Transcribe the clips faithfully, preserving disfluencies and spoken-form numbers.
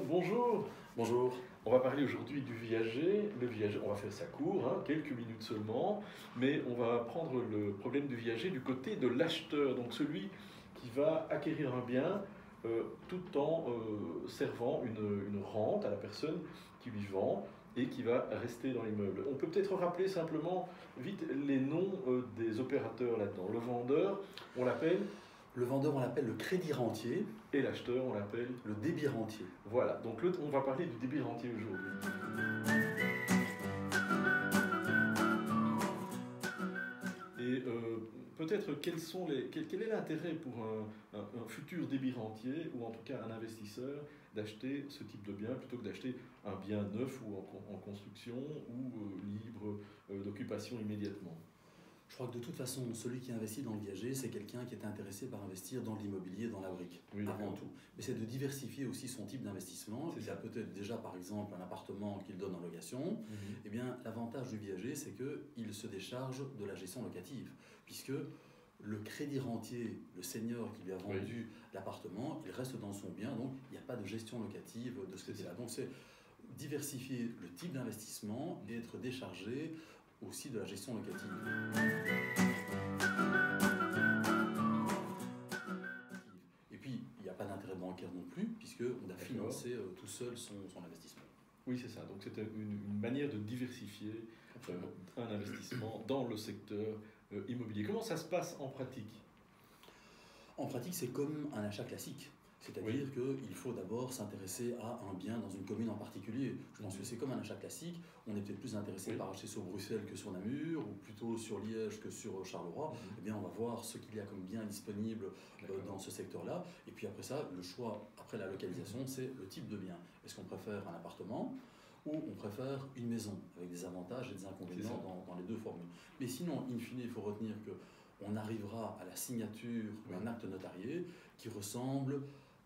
bonjour. Bonjour. On va parler aujourd'hui du viager. Le viager, on va faire ça court, hein, quelques minutes seulement, mais on va prendre le problème du viager du côté de l'acheteur, donc celui qui va acquérir un bien euh, tout en euh, servant une, une rente à la personne qui lui vend et qui va rester dans l'immeuble. On peut peut-être rappeler simplement vite les noms euh, des opérateurs là-dedans. Le vendeur, on l'appelle... Le vendeur, on l'appelle le crédit rentier. Et l'acheteur, on l'appelle le débit rentier. Voilà, donc le, on va parler du débit rentier aujourd'hui. Et euh, peut-être quels sont les, quel, quel est l'intérêt pour un, un, un futur débit rentier, ou en tout cas un investisseur, d'acheter ce type de bien plutôt que d'acheter un bien neuf ou en, en construction ou euh, libre euh, d'occupation immédiatement? Je crois que de toute façon, celui qui investit dans le viager, c'est quelqu'un qui est intéressé par investir dans l'immobilier, dans la brique, oui, avant tout. Mais c'est de diversifier aussi son type d'investissement. Il y a peut-être déjà, par exemple, un appartement qu'il donne en location. Mm-hmm. Eh bien, l'avantage du viager, c'est qu'il se décharge de la gestion locative, puisque le crédit rentier, le senior qui lui a vendu oui. l'appartement, il reste dans son bien, donc il n'y a pas de gestion locative de ce côté-là. Donc c'est diversifier le type d'investissement et être déchargé aussi de la gestion locative. Et puis, il n'y a pas d'intérêt bancaire non plus, puisqu'on a financé euh, tout seul son, son investissement. Oui, c'est ça. Donc, c'était une, une manière de diversifier euh, un investissement dans le secteur euh, immobilier. Comment ça se passe en pratique? En pratique, c'est comme un achat classique. C'est-à-dire oui. qu'il faut d'abord s'intéresser à un bien dans une commune en particulier. Je pense que c'est comme un achat classique. On est peut-être plus intéressé oui. par acheter sur Bruxelles que sur Namur, ou plutôt sur Liège que sur Charleroi. Mm-hmm. Eh bien, on va voir ce qu'il y a comme bien disponible euh, dans ce secteur-là. Et puis après ça, le choix, après la localisation, mm-hmm. c'est le type de bien. Est-ce qu'on préfère un appartement ou on préfère une maison, avec des avantages et des inconvénients dans, dans les deux formules. Mais sinon, in fine, il faut retenir qu'on arrivera à la signature oui. d'un acte notarié qui ressemble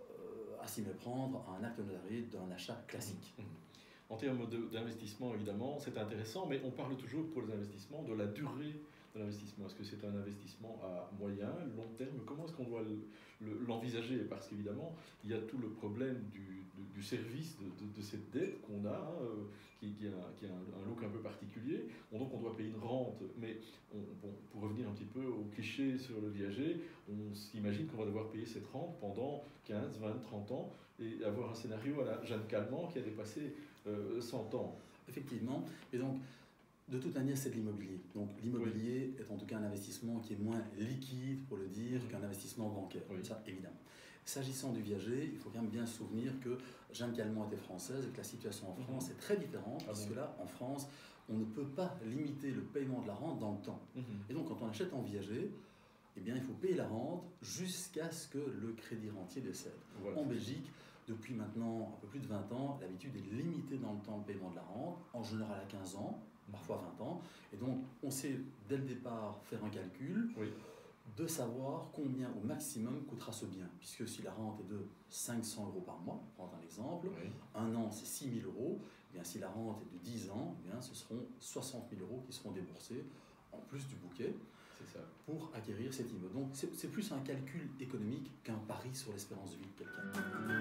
à s'y méprendre à un acte notarié d'un achat classique. Mmh. En termes d'investissement, évidemment, c'est intéressant, mais on parle toujours pour les investissements de la durée de l'investissement. Est-ce que c'est un investissement à moyen, long terme? Comment est-ce qu'on doit l'envisager? Parce qu'évidemment, il y a tout le problème du, du, du service de, de, de cette dette qu'on a, hein, qui, qui, a, qui a un, un look un peu particulier. On, donc on doit payer une rente, mais on, bon, pour revenir un petit peu au cliché sur le viager, on s'imagine qu'on va devoir payer cette rente pendant quinze, vingt, trente ans et avoir un scénario à la Jeanne Calment qui a dépassé euh, cent ans. Effectivement. Et donc, de toute manière, c'est de l'immobilier. Donc, l'immobilier oui. est en tout cas un investissement qui est moins liquide, pour le dire, oui. qu'un investissement bancaire. Oui. Ça, évidemment. S'agissant du viager, il faut quand même bien se souvenir que Jeanne Calment était française et que la situation en France mmh. est très différente, ah puisque bon. là, en France, on ne peut pas limiter le paiement de la rente dans le temps. Mmh. Et donc, quand on achète en viager, eh bien, il faut payer la rente jusqu'à ce que le crédit rentier décède. Voilà. En Belgique, depuis maintenant un peu plus de vingt ans, l'habitude est limitée dans le temps le paiement de la rente, en général à quinze ans, parfois vingt ans. Et donc, on sait dès le départ faire un calcul oui. de savoir combien au maximum coûtera ce bien. Puisque si la rente est de cinq cents euros par mois, pour prendre un exemple, oui. un an c'est six mille euros, eh bien, si la rente est de dix ans, eh bien, ce seront soixante mille euros qui seront déboursés en plus du bouquet. C'est ça. Pour acquérir cet immeuble. Donc c'est plus un calcul économique qu'un pari sur l'espérance de vie de quelqu'un.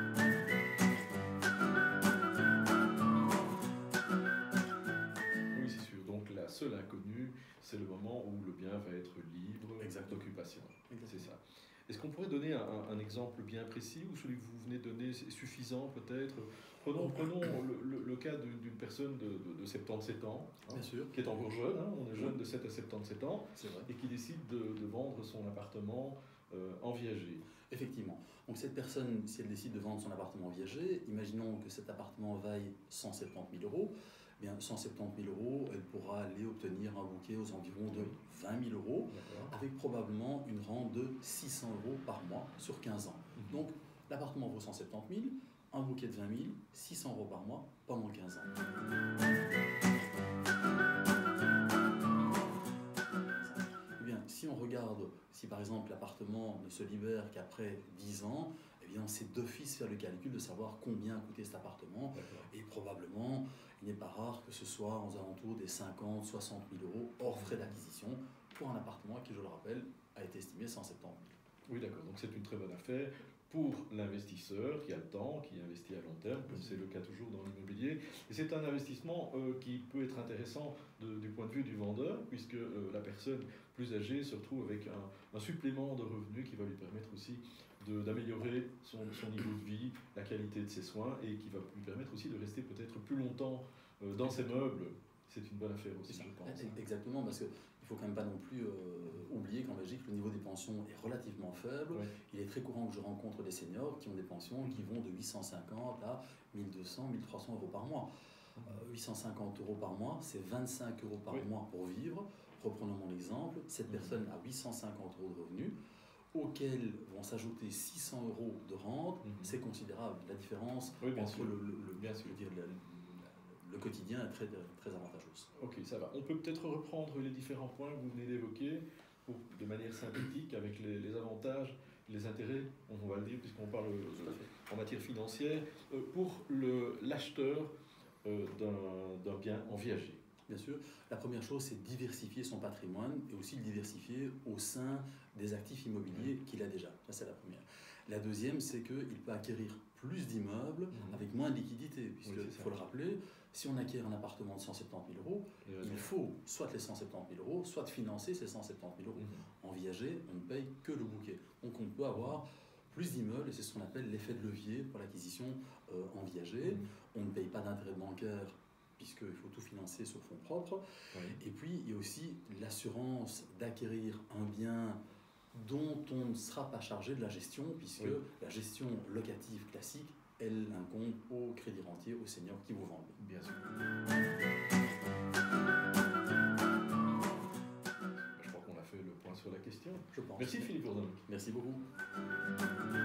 Oui, c'est sûr. Donc la seule inconnue, c'est le moment où le bien va être libre d'occupation. C'est ça. Est-ce qu'on pourrait donner un, un exemple bien précis, ou celui que vous venez de donner est suffisant peut-être? Prenons, prenons le, le, le cas d'une personne de, de, de soixante-dix-sept ans, hein, qui est encore jeune, hein, on est jeune de sept à soixante-dix-sept ans, et qui décide de, de vendre son appartement euh, en viager. Effectivement. Donc cette personne, si elle décide de vendre son appartement en viager, imaginons que cet appartement vaille cent soixante-dix mille euros, eh bien, cent soixante-dix mille euros, elle pourra aller obtenir un bouquet aux environs de vingt mille euros, avec probablement une rente de six cents euros par mois sur quinze ans. Mm-hmm. Donc l'appartement vaut cent soixante-dix mille, un bouquet de vingt mille, six cents euros par mois pendant quinze ans. Eh bien, si on regarde, si par exemple l'appartement ne se libère qu'après dix ans, eh bien, c'est d'office faire le calcul de savoir combien a coûté cet appartement. Et probablement, il n'est pas rare que ce soit aux alentours des cinquante à soixante mille euros hors frais d'acquisition pour un appartement qui, je le rappelle, a été estimé cent soixante-dix mille. Oui, d'accord. Donc c'est une très bonne affaire pour l'investisseur qui a le temps, qui investit à long terme, comme c'est le cas toujours dans l'immobilier. Et c'est un investissement euh, qui peut être intéressant de, du point de vue du vendeur, puisque euh, la personne plus âgée se retrouve avec un, un supplément de revenus qui va lui permettre aussi d'améliorer son, son niveau de vie, la qualité de ses soins, et qui va lui permettre aussi de rester peut-être plus longtemps euh, dans ses meubles. C'est une bonne affaire aussi, je pense. Exactement, parce qu'il ne faut quand même pas non plus euh, oublier qu'en Belgique, le niveau des pensions est relativement faible. Ouais. Il est très courant que je rencontre des seniors qui ont des pensions qui vont de huit cent cinquante à mille deux cents, mille trois cents euros par mois. Euh, huit cent cinquante euros par mois, c'est vingt-cinq euros par oui. mois pour vivre. Reprenons mon exemple, cette personne a huit cent cinquante euros de revenus, auxquels vont s'ajouter six cents euros de rente. Mm-hmm. C'est considérable. La différence oui, entre sûr. le, le, le, bien sûr. Dire, le, le quotidien est très, très avantageux. Ok, ça va. On peut peut-être reprendre les différents points que vous venez d'évoquer de manière synthétique avec les, les avantages, les intérêts, on va le dire puisqu'on parle euh, en matière financière, euh, pour l'acheteur euh, d'un bien en viager. Bien sûr. La première chose, c'est diversifier son patrimoine et aussi le diversifier au sein des actifs immobiliers qu'il a déjà. Ça, c'est la première. La deuxième, c'est qu'il peut acquérir plus d'immeubles mmh. avec moins de liquidité, puisqu'il oui, faut le rappeler, si on acquiert un appartement de cent soixante-dix mille euros, il faut soit les cent soixante-dix mille euros, soit financer ces cent soixante-dix mille euros. Mmh. En viager, on ne paye que le bouquet. Donc on peut avoir plus d'immeubles, et c'est ce qu'on appelle l'effet de levier pour l'acquisition euh, en viager. Mmh. On ne paye pas d'intérêt bancaire, puisqu'il faut tout financer sur fonds propres. Oui. Et puis, il y a aussi l'assurance d'acquérir un bien dont on ne sera pas chargé de la gestion, puisque oui. la gestion locative classique, elle incombe au crédit rentier, aux seniors qui vous vendent. Bien sûr. Je crois qu'on a fait le point sur la question. Je pense. Merci Philippe Bourdon. Merci beaucoup.